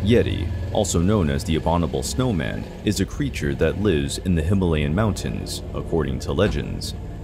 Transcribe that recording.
Yeti, also known as the Abominable Snowman, is a creature that lives in the Himalayan mountains, according to legends.